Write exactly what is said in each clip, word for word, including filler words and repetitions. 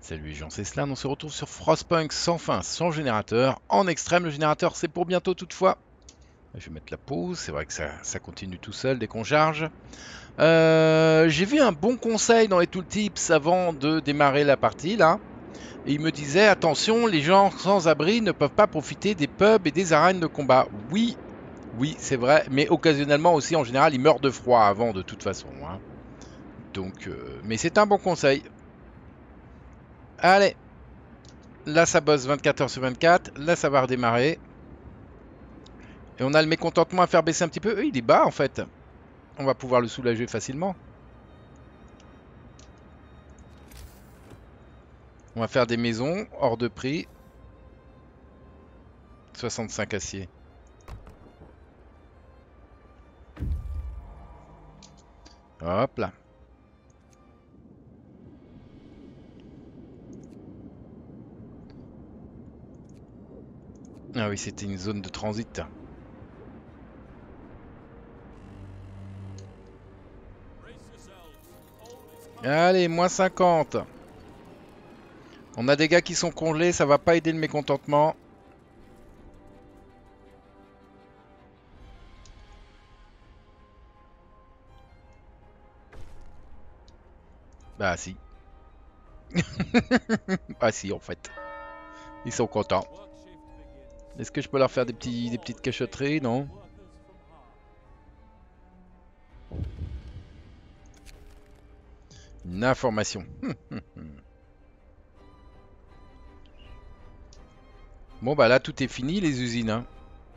Salut les gens, c'est Slan, on se retrouve sur Frostpunk sans fin, sans générateur. En extrême, le générateur c'est pour bientôt toutefois. Je vais mettre la pause, c'est vrai que ça, ça continue tout seul dès qu'on charge. Euh, J'ai vu un bon conseil dans les tooltips avant de démarrer la partie là. Et il me disait attention, les gens sans abri ne peuvent pas profiter des pubs et des arènes de combat. Oui, oui c'est vrai, mais occasionnellement aussi en général ils meurent de froid avant de toute façon. Hein. Donc, euh, mais c'est un bon conseil. Allez. Là, ça bosse vingt-quatre heures sur vingt-quatre. Là, ça va redémarrer. Et on a le mécontentement à faire baisser un petit peu. Euh, il est bas, en fait. On va pouvoir le soulager facilement. On va faire des maisons hors de prix. soixante-cinq aciers. Hop là. Ah oui, c'était une zone de transit. Allez, moins cinquante. On a des gars qui sont congelés, ça va pas aider le mécontentement. Bah si. Ah si, en fait. Ils sont contents. Est-ce que je peux leur faire des, petits, des petites cachotteries? Non. Une information. Bon bah là tout est fini les usines. Hein.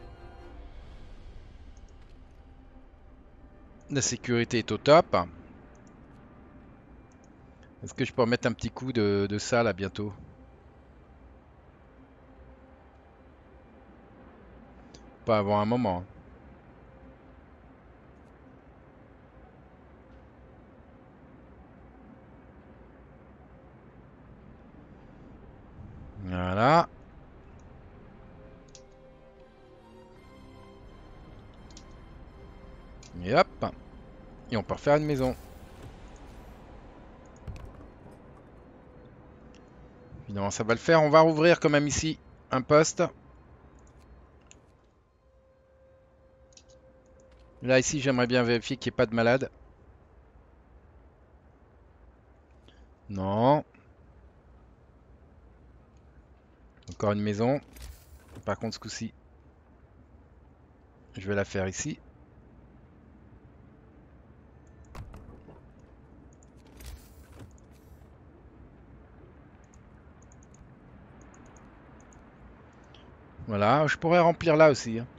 La sécurité est au top. Est-ce que je peux remettre un petit coup de, de ça là bientôt? Pas avant un moment. Voilà. Et hop. Et on peut refaire une maison. Évidemment ça va le faire. On va rouvrir quand même ici un poste. Là ici j'aimerais bien vérifier qu'il n'y ait pas de malade. Non. Encore une maison. Par contre ce coup-ci, je vais la faire ici. Voilà, je pourrais remplir là aussi. Hein.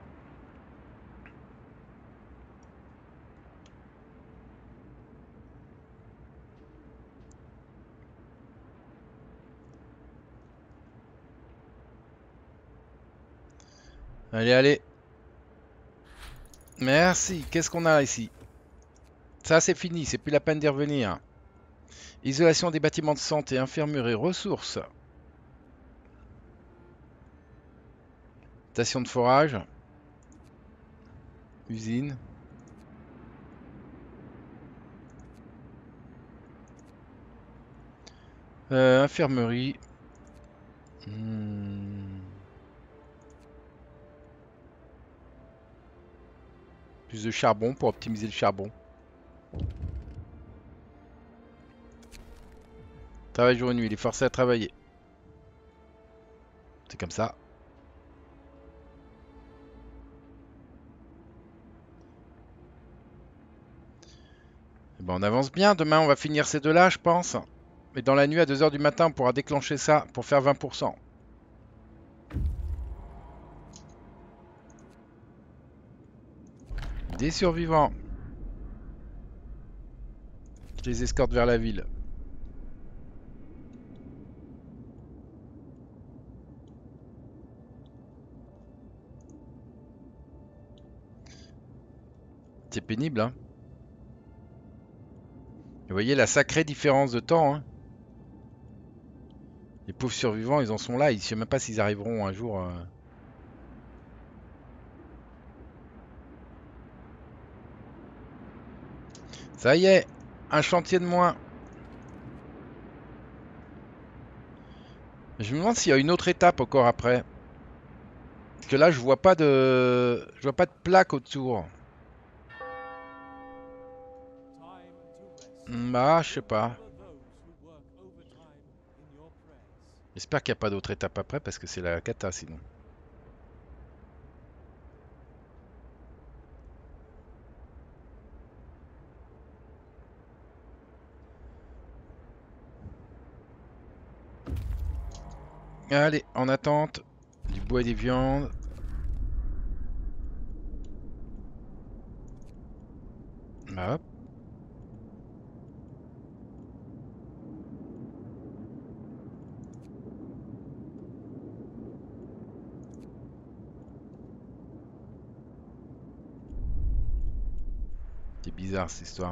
Allez, allez. Merci. Qu'est-ce qu'on a ici? Ça c'est fini, c'est plus la peine d'y revenir. Isolation des bâtiments de santé, infirmerie, ressources. Station de forage. Usine. Euh, infirmerie. Hmm. Plus de charbon pour optimiser le charbon. Travail jour et nuit, il est forcé à travailler. C'est comme ça. Eh ben, on avance bien. Demain, on va finir ces deux-là, je pense. Et dans la nuit, à deux heures du matin, on pourra déclencher ça pour faire vingt pour cent. Des survivants. Je les escorte vers la ville. C'est pénible, hein. Vous voyez la sacrée différence de temps, hein. Les pauvres survivants, ils en sont là. Ils ne savent même pas s'ils arriveront un jour. Euh... Ça y est, un chantier de moins. Je me demande s'il y a une autre étape encore après. Parce que là, je vois pas de, je vois pas de plaque autour. Bah, je sais pas. J'espère qu'il n'y a pas d'autre étape après parce que c'est la cata sinon. Allez, en attente. Du bois et des viandes. Bah, hop. C'est bizarre cette histoire.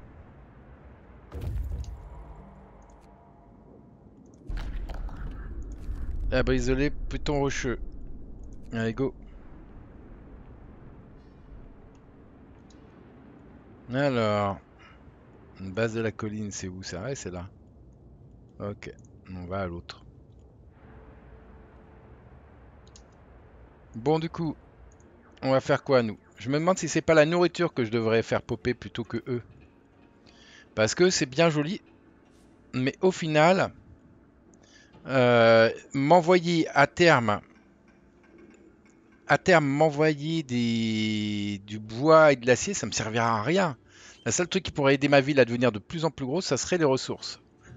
Ah bah isolé, pluton rocheux. Allez, go. Alors, une base de la colline, c'est où ça? Ouais, c'est là. Ok, on va à l'autre. Bon, du coup, on va faire quoi, nous? Je me demande si c'est pas la nourriture que je devrais faire popper plutôt que eux. Parce que c'est bien joli, mais au final, euh, m'envoyer à terme, à terme, m'envoyer des... du bois et de l'acier, ça me servira à rien. La seule truc qui pourrait aider ma ville à devenir de plus en plus grosse, ça serait les ressources.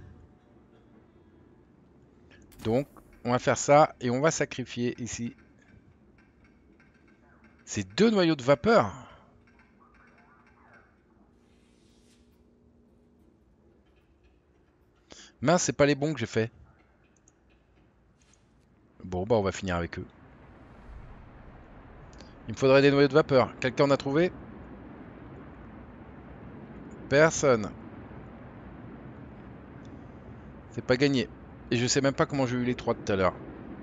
Donc, on va faire ça et on va sacrifier ici. C'est deux noyaux de vapeur. Mince, c'est pas les bons que j'ai fait. Bon, bah on va finir avec eux. Il me faudrait des noyaux de vapeur. Quelqu'un en a trouvé? Personne. C'est pas gagné. Et je sais même pas comment j'ai eu les trois tout à l'heure.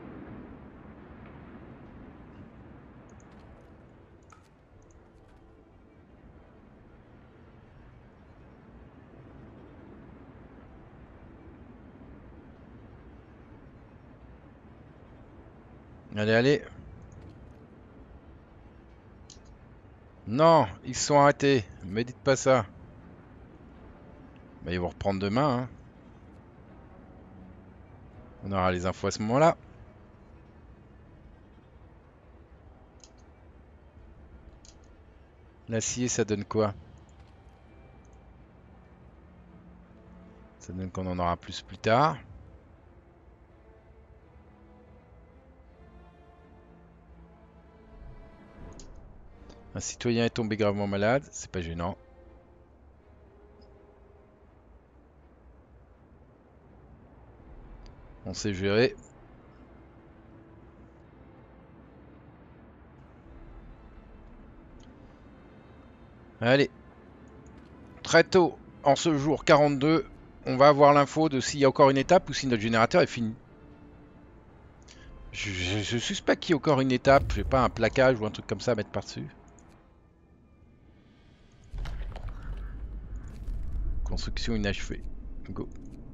Allez, allez. Non, ils se sont arrêtés. Me dites pas ça. Bah, ils vont reprendre demain, hein. On aura les infos à ce moment-là. L'acier, ça donne quoi? Ça donne qu'on en aura plus plus tard. Un citoyen est tombé gravement malade. C'est pas gênant. On sait gérer. Allez. Très tôt, en ce jour quarante-deux, on va avoir l'info de s'il y a encore une étape ou si notre générateur est fini. Je, je, je suspecte qu'il y a encore une étape, je sais pas, un plaquage ou un truc comme ça à mettre par-dessus. Construction inachevée. Go.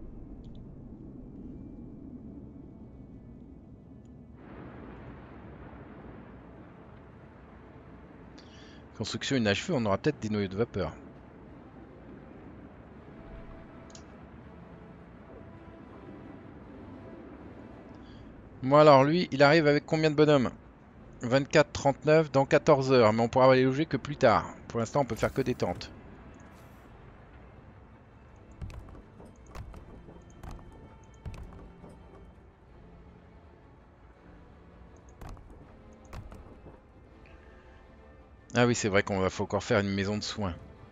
Construction inachevée, on aura peut-être des noyaux de vapeur. Moi alors lui, il arrive avec combien de bonhommes? Vingt-quatre, trente-neuf dans quatorze heures, mais on pourra aller loger que plus tard. Pour l'instant, on peut faire que des tentes. Ah oui, c'est vrai qu'on va faut encore faire une maison de soins.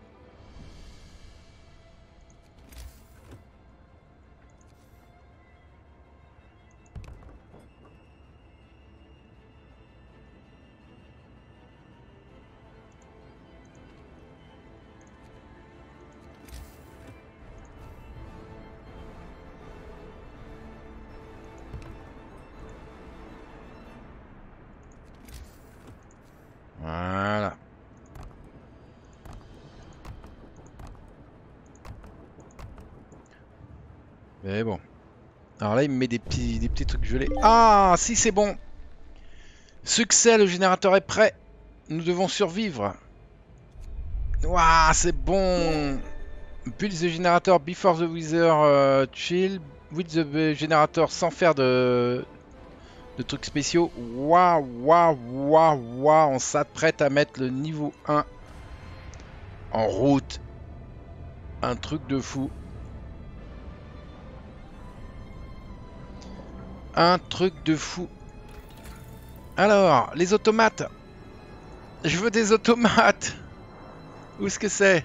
Voilà. Mais bon. Alors là, il me met des petits, des petits trucs gelés. Ah, si c'est bon. Succès, le générateur est prêt. Nous devons survivre. Waouh, c'est bon. Build the generator before the weather uh, chill. With the generator sans faire de, de trucs spéciaux. Waouh, waouh, waouh, waouh. On s'apprête à mettre le niveau un en route. Un truc de fou. Un truc de fou. Alors, les automates. Je veux des automates. Où est-ce que c'est?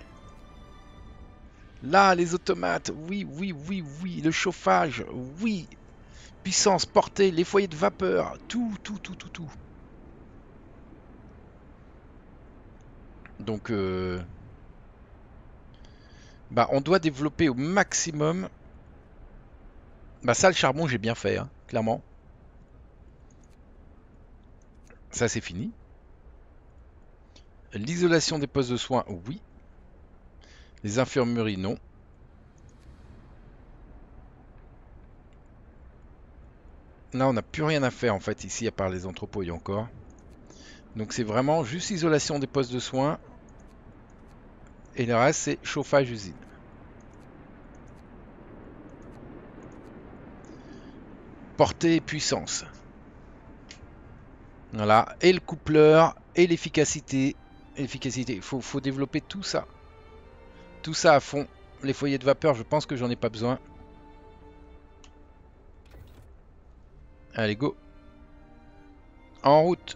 Là, les automates. Oui, oui, oui, oui. Le chauffage. Oui. Puissance, portée, les foyers de vapeur. Tout, tout, tout, tout, tout. Donc, euh... bah, on doit développer au maximum. Bah, ça, le charbon, j'ai bien fait, hein, clairement. Ça, c'est fini. L'isolation des postes de soins, oui. Les infirmeries, non. Là, on n'a plus rien à faire, en fait, ici, à part les entrepôts et encore. Donc, c'est vraiment juste isolation des postes de soins. Et le reste, c'est chauffage usine. Portée et puissance. Voilà. Et le coupleur, et l'efficacité. L'efficacité. Il faut, faut développer tout ça. Tout ça à fond. Les foyers de vapeur, je pense que j'en ai pas besoin. Allez, go. En route.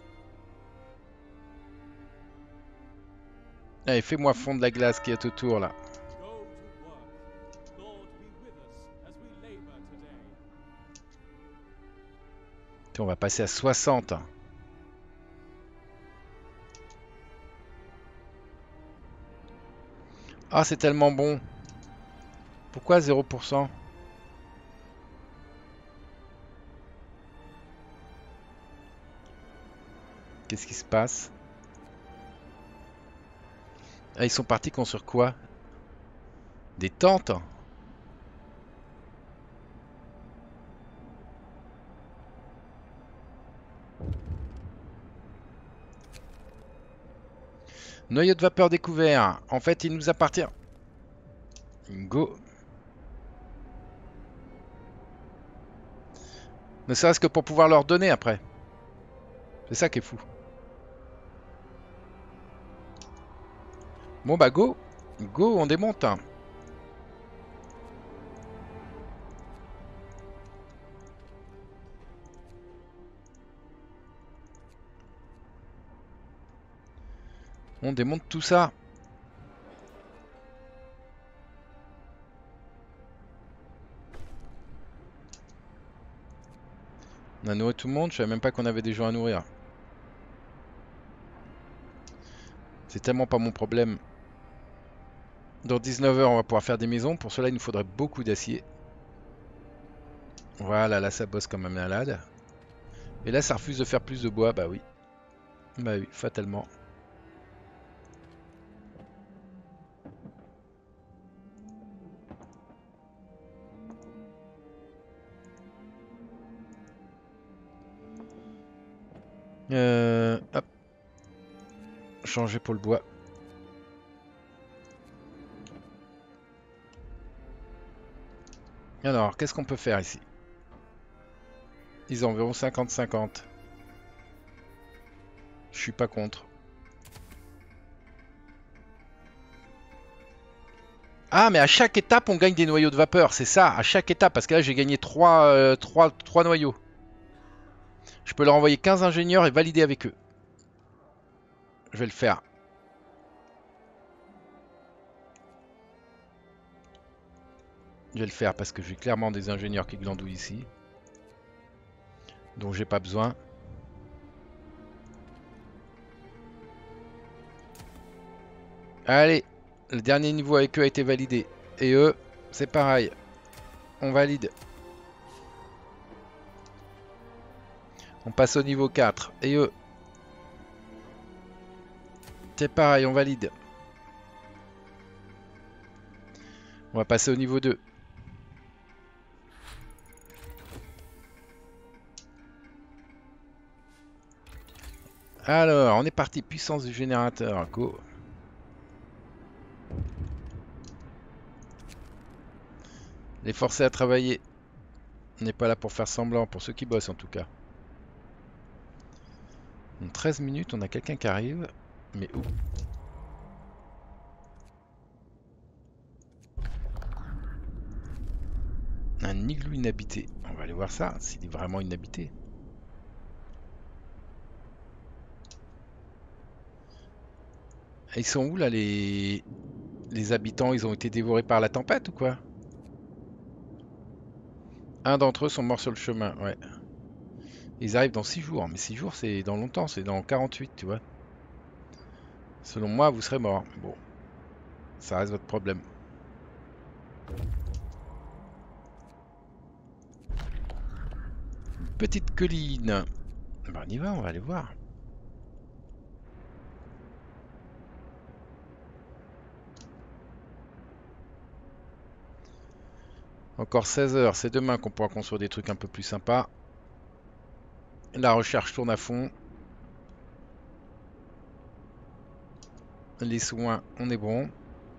Allez, fais-moi fondre la glace qui est autour, là. On va passer à soixante. Ah, c'est tellement bon. Pourquoi zéro pour cent? Qu'est-ce qui se passe? Ah, ils sont partis construire quoi? Des tentes? Noyau de vapeur découvert. En fait, il nous appartient. Go. Ne serait-ce que pour pouvoir leur donner après. C'est ça qui est fou. Bon bah go. Go, on démonte. On démonte tout ça. On a nourri tout le monde, je savais même pas qu'on avait des gens à nourrir. C'est tellement pas mon problème. Dans dix-neuf heures, on va pouvoir faire des maisons. Pour cela, il nous faudrait beaucoup d'acier. Voilà, là, ça bosse comme un malade. Et là, ça refuse de faire plus de bois. Bah oui. Bah oui, fatalement. Euh, hop. Changer pour le bois. Alors, qu'est-ce qu'on peut faire ici? Ils ont environ cinquante cinquante. Je suis pas contre. Ah, mais à chaque étape, on gagne des noyaux de vapeur. C'est ça, à chaque étape. Parce que là, j'ai gagné trois, euh, trois, trois noyaux. Je peux leur envoyer quinze ingénieurs et valider avec eux. Je vais le faire. Je vais le faire parce que j'ai clairement des ingénieurs qui glandouillent ici. Donc j'ai pas besoin. Allez, le dernier niveau avec eux a été validé. Et eux, c'est pareil. On valide. On passe au niveau quatre. Et eux, c'est pareil, on valide. On va passer au niveau deux. Alors, on est parti. Puissance du générateur. Go. Les forcer à travailler. On n'est pas là pour faire semblant, pour ceux qui bossent en tout cas. En treize minutes, on a quelqu'un qui arrive. Mais où? Un igloo inhabité. On va aller voir ça, s'il est vraiment inhabité. Et ils sont où là les... les habitants? Ils ont été dévorés par la tempête ou quoi? Un d'entre eux sont morts sur le chemin, ouais. Ils arrivent dans six jours, mais six jours c'est dans longtemps, c'est dans quarante-huit, tu vois. Selon moi, vous serez mort. Bon, ça reste votre problème. Une petite colline. Ben, on y va, on va aller voir. Encore seize heures, c'est demain qu'on pourra construire des trucs un peu plus sympas. La recherche tourne à fond. Les soins, on est bon.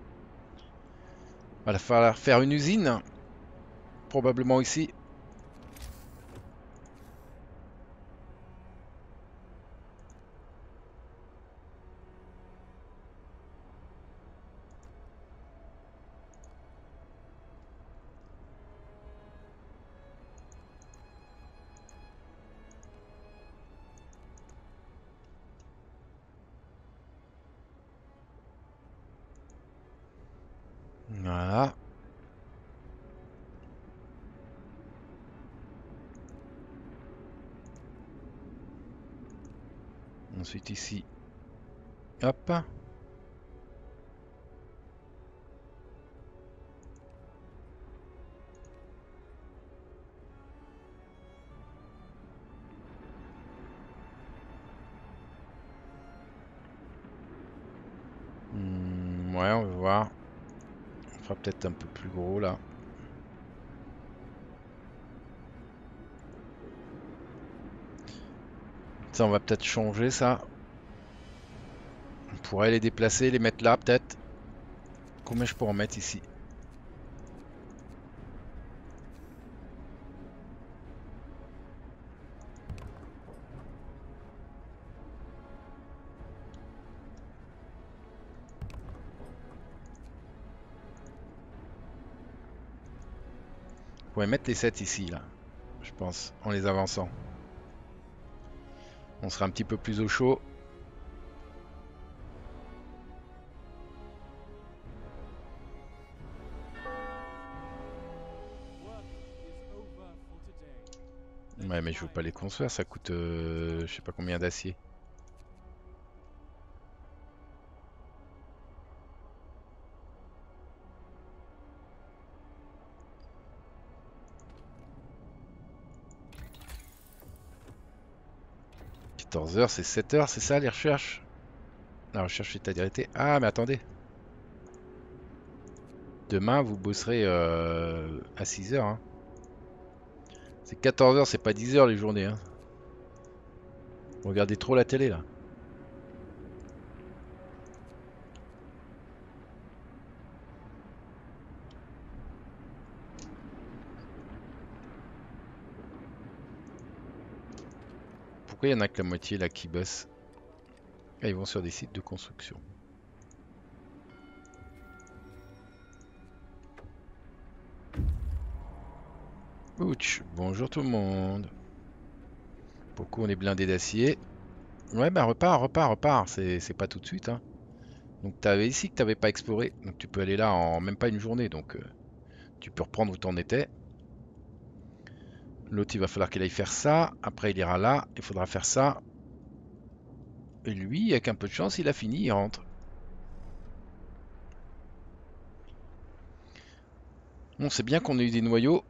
Il va falloir faire une usine. Probablement ici. Voilà. Ensuite ici. Hop. Hmm, ouais, on va voir. On fera peut-être un peu plus gros là. Ça, on va peut-être changer ça. On pourrait les déplacer, les mettre là peut-être. Combien je peux en mettre ici? On pourrait mettre les sept ici là. Je pense, en les avançant. On sera un petit peu plus au chaud. Ouais, mais je veux pas les construire, ça coûte euh, je sais pas combien d'acier. quatorze heures, c'est sept heures, c'est ça les recherches? La recherche est arrêtée. Ah, mais attendez. Demain, vous bosserez euh, à six heures. Hein. C'est quatorze heures, c'est pas dix heures les journées. Hein. Vous regardez trop la télé là. Pourquoi il y en a que la moitié là qui bossent? Ah, ils vont sur des sites de construction. Ouch, bonjour tout le monde. Pourquoi on est blindé d'acier? Ouais, bah repars, repars, repars. C'est pas tout de suite. Hein. Donc t'avais ici que t'avais pas exploré. Donc tu peux aller là en même pas une journée. Donc euh, tu peux reprendre où t'en étais. L'autre il va falloir qu'il aille faire ça. Après il ira là. Il faudra faire ça. Et lui, avec un peu de chance, il a fini, il rentre. Bon, c'est bien qu'on ait eu des noyaux.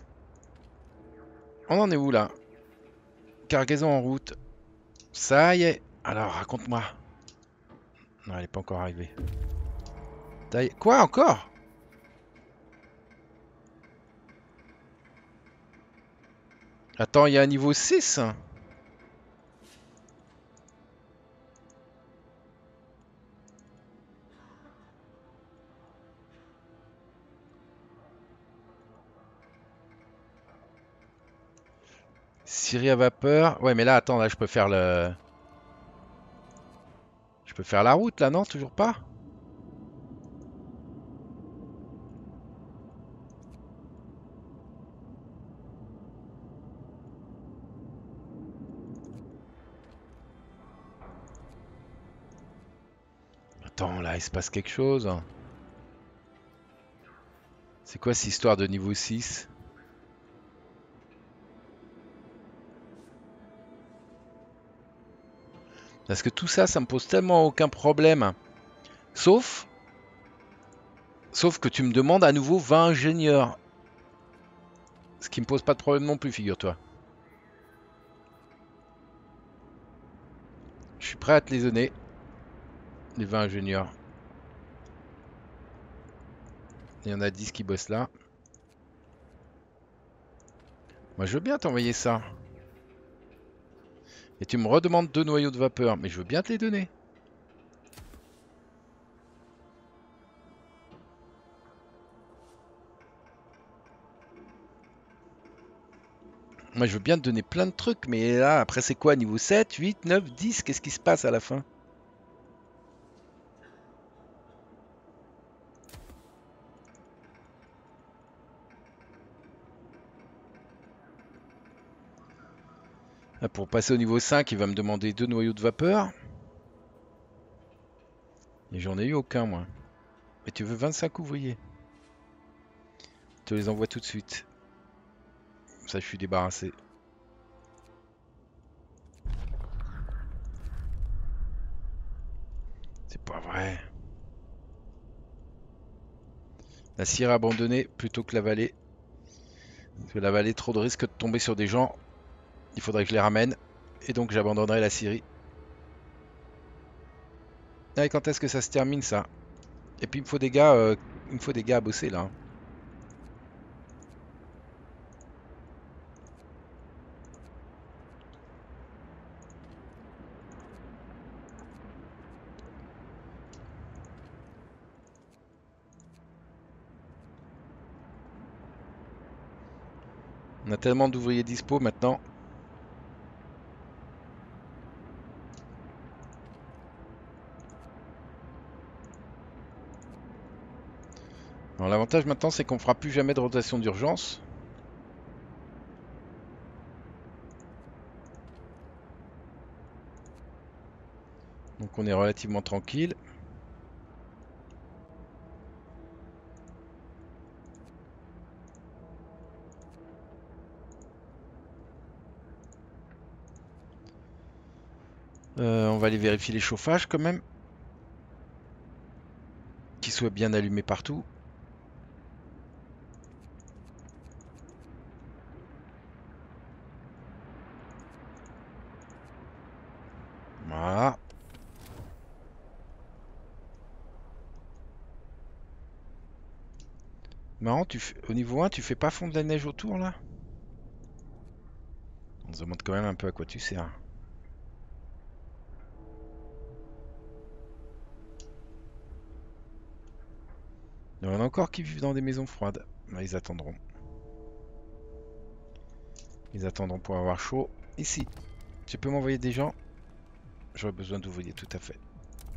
On en est où là? Cargaison en route. Ça y est. Alors raconte-moi. Non, elle est pas encore arrivée. Taille. Quoi encore? Attends, il y a un niveau six. Scierie à vapeur. Ouais, mais là, attends, là, je peux faire le... Je peux faire la route, là, non? Toujours pas? Attends, là, il se passe quelque chose. C'est quoi cette histoire de niveau six? Parce que tout ça, ça me pose tellement aucun problème. Sauf... Sauf que tu me demandes à nouveau vingt ingénieurs. Ce qui me pose pas de problème non plus, figure-toi. Je suis prêt à te les donner. Les vingt ingénieurs. Il y en a dix qui bossent là. Moi, je veux bien t'envoyer ça. Et tu me redemandes deux noyaux de vapeur. Mais je veux bien te les donner. Moi, je veux bien te donner plein de trucs. Mais là, après, c'est quoi? Niveau sept, huit, neuf, dix? Qu'est-ce qui se passe à la fin? Ah, pour passer au niveau cinq, il va me demander deux noyaux de vapeur. Et j'en ai eu aucun, moi. Mais tu veux vingt-cinq ouvriers. Je te les envoie tout de suite. Ça, je suis débarrassé. C'est pas vrai. La cire abandonnée plutôt que la vallée. Parce que la vallée, trop de risques de tomber sur des gens. Il faudrait que je les ramène. Et donc, j'abandonnerai la Syrie. Ah, et quand est-ce que ça se termine, ça? Et puis, il me faut des gars, euh, il me faut des gars à bosser, là. On a tellement d'ouvriers dispo maintenant. Alors, l'avantage maintenant, c'est qu'on fera plus jamais de rotation d'urgence. Donc, on est relativement tranquille. Euh, on va aller vérifier les chauffages quand même. Qu'ils soient bien allumés partout. Voilà. Marrant, tu fais... au niveau un, tu fais pas fondre la neige autour là? On se demande quand même un peu à quoi tu sers. Il y en a encore qui vivent dans des maisons froides. Là, ils attendront. Ils attendront pour avoir chaud. Ici, tu peux m'envoyer des gens? J'aurais besoin d'ouvriers, tout à fait.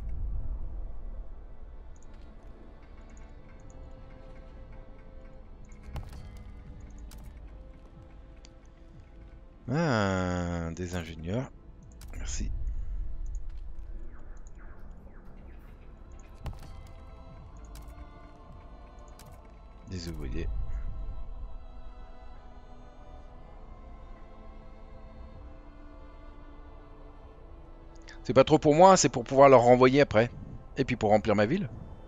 Ah, des ingénieurs. Merci. Des ouvriers. C'est pas trop pour moi, c'est pour pouvoir leur renvoyer après. Et puis pour remplir ma ville.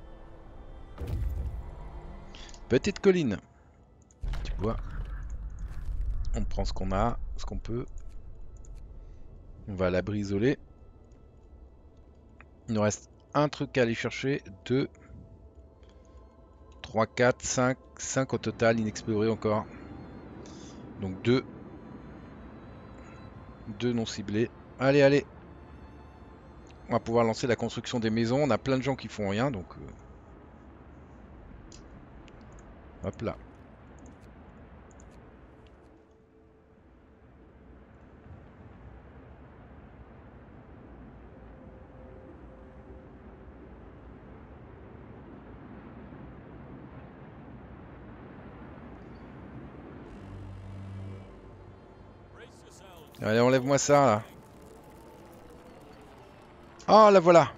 Petite colline. Tu vois. On prend ce qu'on a, ce qu'on peut. On va à l'abri isolé. Il nous reste un truc à aller chercher. Deux. trois, quatre, cinq. cinq au total, inexplorés encore. Donc deux. deux non ciblés. Allez, allez. On va pouvoir lancer la construction des maisons. On a plein de gens qui font rien, donc... Euh... Hop là. Allez, enlève-moi ça, là. Ah, la voilà.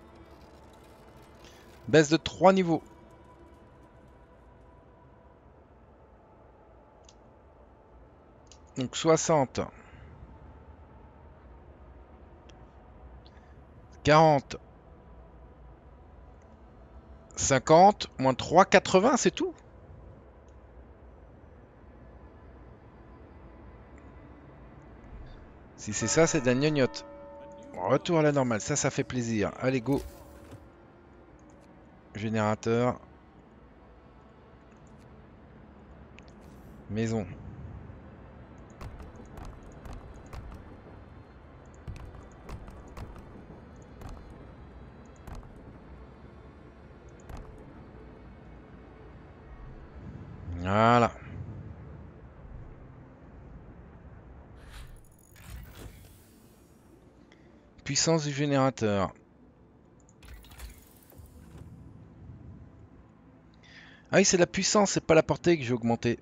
Baisse de trois niveaux. Donc soixante. quarante. cinquante. Moins trois, quatre-vingts, c'est tout. Si c'est ça, c'est de la gnognotte. Retour à la normale, ça, ça fait plaisir. Allez, go. Générateur. Maison. Voilà. Puissance du générateur. Ah oui, c'est la puissance, c'est pas la portée que j'ai augmenté.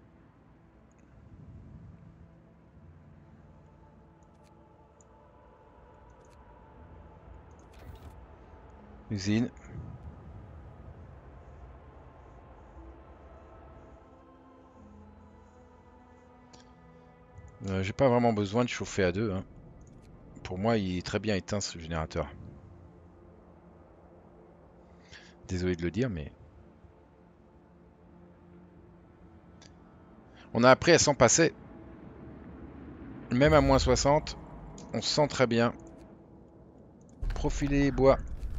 Usine. Euh, j'ai pas vraiment besoin de chauffer à deux. Hein. Pour moi, il est très bien éteint ce générateur. Désolé de le dire, mais... On a appris à s'en passer. Même à moins soixante, on se sent très bien. Profilé bois.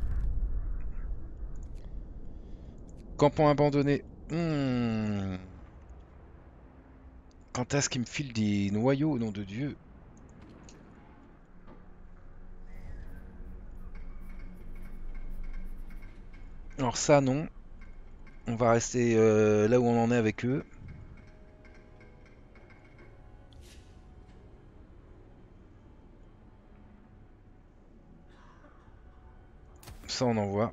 Campement abandonné. Hmm. Quand est-ce qu'il me file des noyaux, au nom de Dieu? Alors ça, non. On va rester euh, là où on en est avec eux. Ça, on envoie.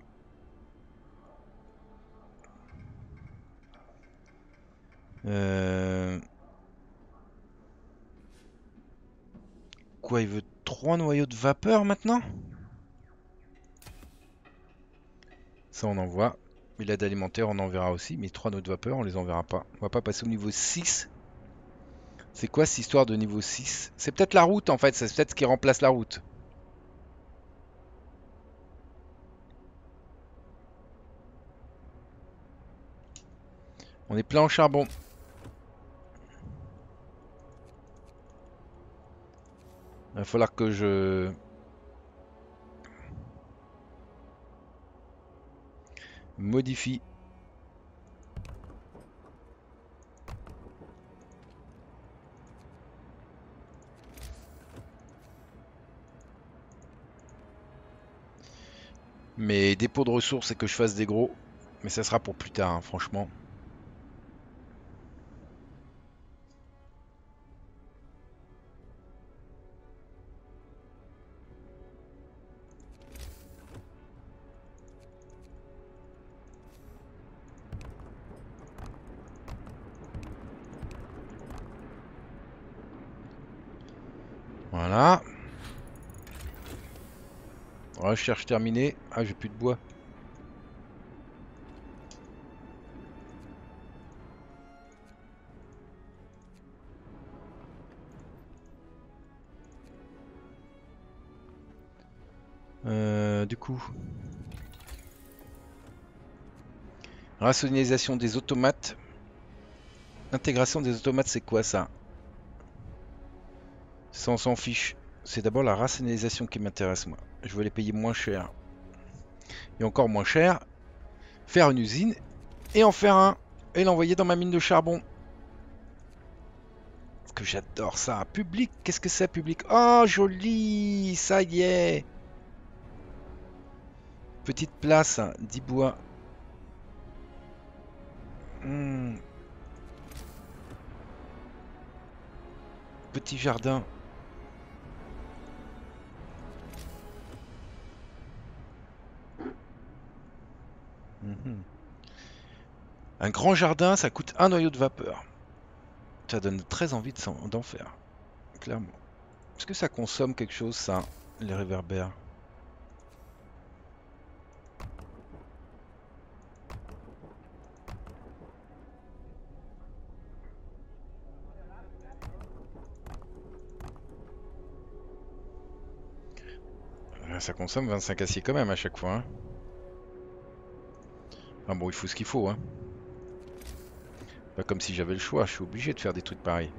Euh... Quoi, il veut trois noyaux de vapeur maintenant? Ça, on envoie. Mais l'aide alimentaire, on en verra aussi. Mais trois noyaux de vapeur, on les enverra pas. On va pas passer au niveau six. C'est quoi cette histoire de niveau six? C'est peut-être la route en fait. C'est peut-être ce qui remplace la route. On est plein en charbon. Il va falloir que je... modifie. Mes dépôts de ressources et que je fasse des gros. Mais ça sera pour plus tard, hein, franchement. Voilà. Recherche terminée. Ah, j'ai plus de bois. Euh, du coup. Rationalisation des automates. Intégration des automates, c'est quoi ça? Ça, on s'en fiche. C'est d'abord la rationalisation qui m'intéresse, moi. Je veux les payer moins cher. Et encore moins cher. Faire une usine. Et en faire un. Et l'envoyer dans ma mine de charbon. Parce que j'adore ça. Public, qu'est-ce que c'est, public? Oh, joli. Ça y est. Petite place, dix bois. Hmm. Petit jardin. Mhm. Un grand jardin, ça coûte un noyau de vapeur. Ça donne très envie d'en faire, clairement. Est-ce que ça consomme quelque chose, ça, les réverbères? Euh, Ça consomme vingt-cinq aciers quand même à chaque fois, hein. Enfin bon, il faut ce qu'il faut, hein. Pas comme si j'avais le choix, je suis obligé de faire des trucs pareils.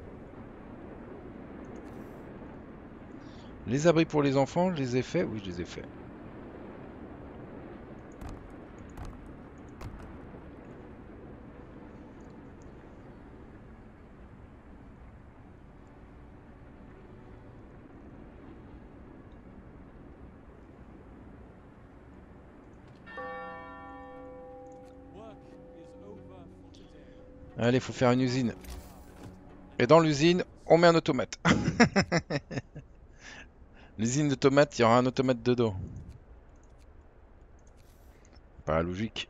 Les abris pour les enfants, je les ai faits? Oui, je les ai faits. Allez, faut faire une usine. Et dans l'usine, on met un automate. L'usine de tomates, il y aura un automate dedans. Pas logique.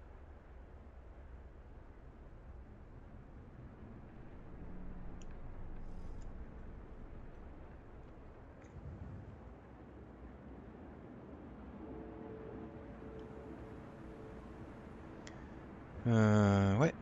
Euh, ouais.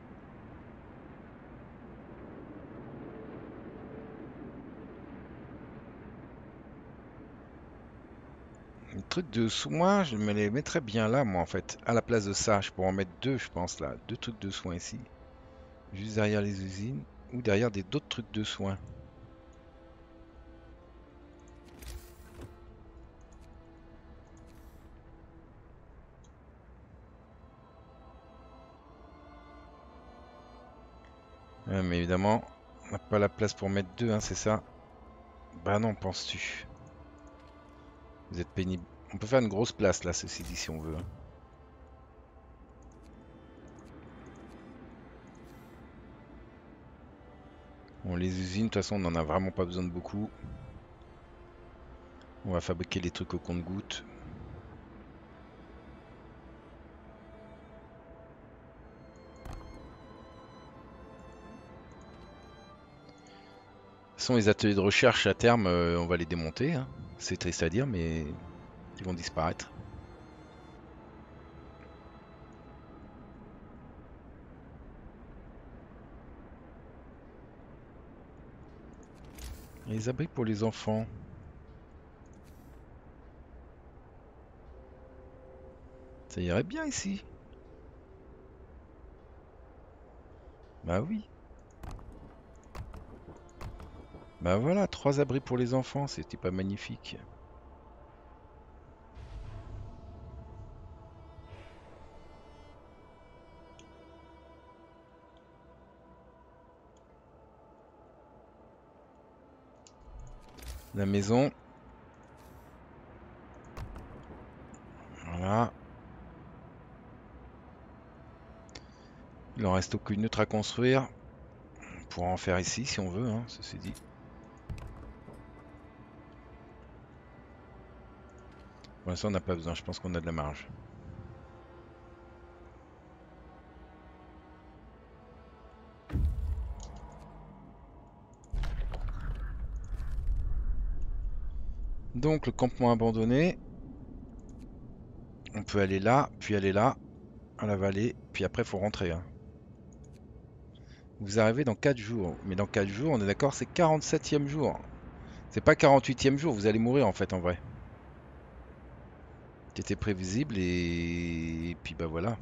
Le truc de soins, je me les mettrais bien là, moi, en fait. À la place de ça, je pourrais en mettre deux, je pense, là. Deux trucs de soins ici. Juste derrière les usines. Ou derrière des d'autres trucs de soins. Ouais, mais évidemment, on n'a pas la place pour mettre deux, hein, c'est ça? Bah non, penses-tu? Vous êtes pénible. On peut faire une grosse place, là, ceci dit, si on veut, hein. Bon, les usines, de toute façon, on n'en a vraiment pas besoin de beaucoup. On va fabriquer les trucs au compte-gouttes. De toute façon, les ateliers de recherche, à terme, euh, on va les démonter, hein. C'est triste à dire, mais ils vont disparaître. Et les abris pour les enfants. Ça irait bien ici. Bah oui. Bah voilà, trois abris pour les enfants, c'était pas magnifique. La maison. Voilà. Il en reste aucune autre à construire. On pourra en faire ici si on veut, hein, ceci dit. Pour l'instant, on n'a pas besoin, je pense qu'on a de la marge. Donc, le campement abandonné. On peut aller là, puis aller là, à la vallée, puis après, il faut rentrer, hein. Vous arrivez dans quatre jours. Mais dans quatre jours, on est d'accord, c'est quarante-septième jour. C'est pas quarante-huitième jour, vous allez mourir en fait, en vrai. C'était prévisible et... et puis bah voilà.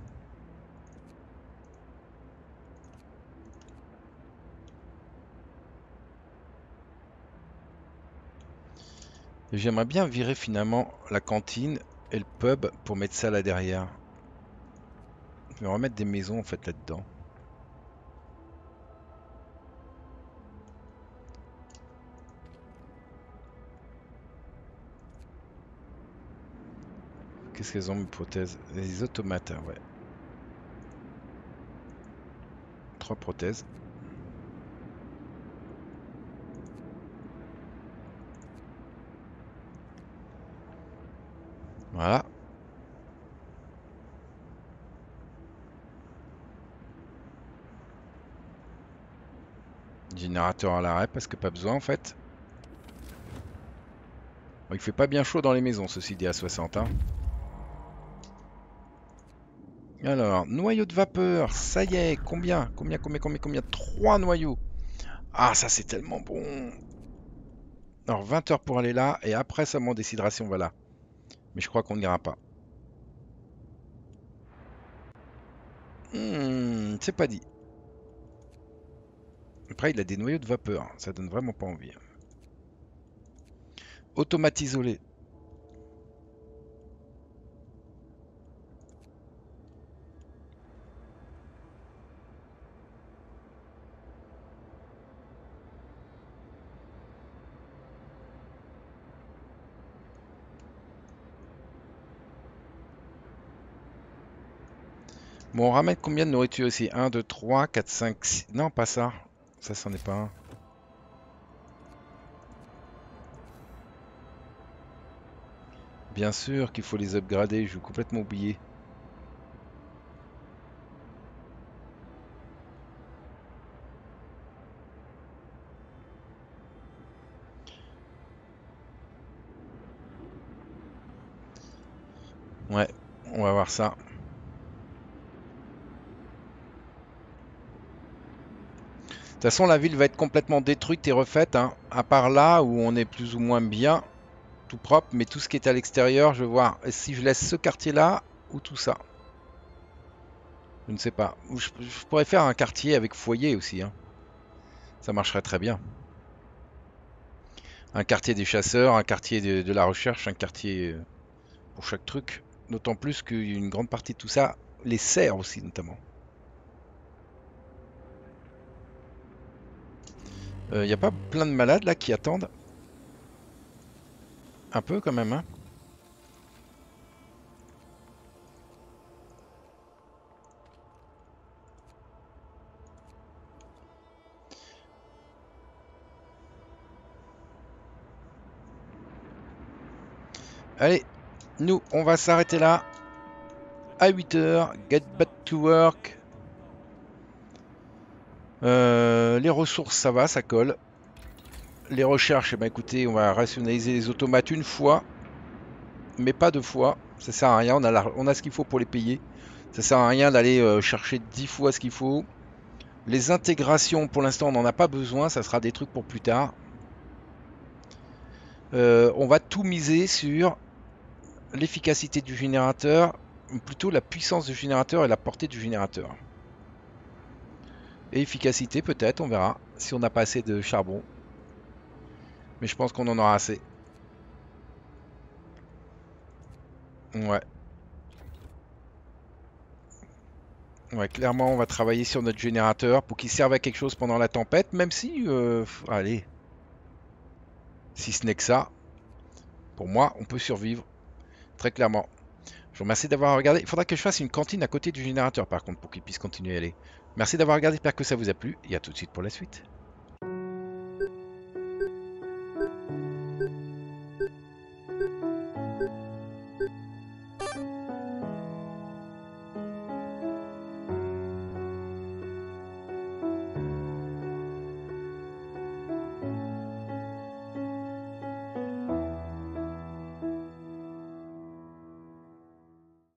J'aimerais bien virer finalement la cantine et le pub pour mettre ça là derrière. Je vais remettre des maisons en fait là-dedans. Qu'est-ce qu'elles ont mes prothèses? Les automates, hein, ouais. Trois prothèses. Voilà. Générateur à l'arrêt parce que pas besoin en fait. Bon, il fait pas bien chaud dans les maisons, ceci dit, à soixante. Hein. Alors, noyau de vapeur, ça y est, combien? Combien, combien, combien, combien? Trois noyaux. Ah, ça c'est tellement bon. Alors, vingt heures pour aller là, et après seulement on décidera si on va là. Mais je crois qu'on n'ira pas. Hmm, c'est pas dit. Après, il a des noyaux de vapeur, ça donne vraiment pas envie. Automate isolé. Bon, on ramène combien de nourriture ici? un, deux, trois, quatre, cinq, six... Non, pas ça. Ça, c'en est pas un. Bien sûr qu'il faut les upgrader, je vais complètement oublier. Ouais, on va voir ça. De toute façon, la ville va être complètement détruite et refaite, hein, à part là où on est plus ou moins bien, tout propre, mais tout ce qui est à l'extérieur, je vais voir si je laisse ce quartier-là ou tout ça. Je ne sais pas. Je, je pourrais faire un quartier avec foyer aussi, hein. Ça marcherait très bien. Un quartier des chasseurs, un quartier de, de la recherche, un quartier euh, pour chaque truc. D'autant plus qu'une grande partie de tout ça les sert aussi, notamment. Il n'y a pas plein de malades là qui attendent? Un peu quand même, hein. Allez, nous, on va s'arrêter là. À huit heures, get back to work. Euh, les ressources, ça va, ça colle. Les recherches, eh ben, écoutez, on va rationaliser les automates une fois, mais pas deux fois. Ça sert à rien, on a, la- on a ce qu'il faut pour les payer. Ça sert à rien d'aller euh, chercher dix fois ce qu'il faut. Les intégrations, pour l'instant, on n'en a pas besoin, ça sera des trucs pour plus tard. Euh, on va tout miser sur l'efficacité du générateur, ou plutôt la puissance du générateur et la portée du générateur. Et efficacité peut-être, on verra, si on n'a pas assez de charbon. Mais je pense qu'on en aura assez. Ouais. Ouais, clairement, on va travailler sur notre générateur pour qu'il serve à quelque chose pendant la tempête, même si, euh, allez, si ce n'est que ça, pour moi, on peut survivre, très clairement. Je vous remercie d'avoir regardé. Il faudra que je fasse une cantine à côté du générateur, par contre, pour qu'il puisse continuer à aller. Merci d'avoir regardé, j'espère que ça vous a plu, et à tout de suite pour la suite.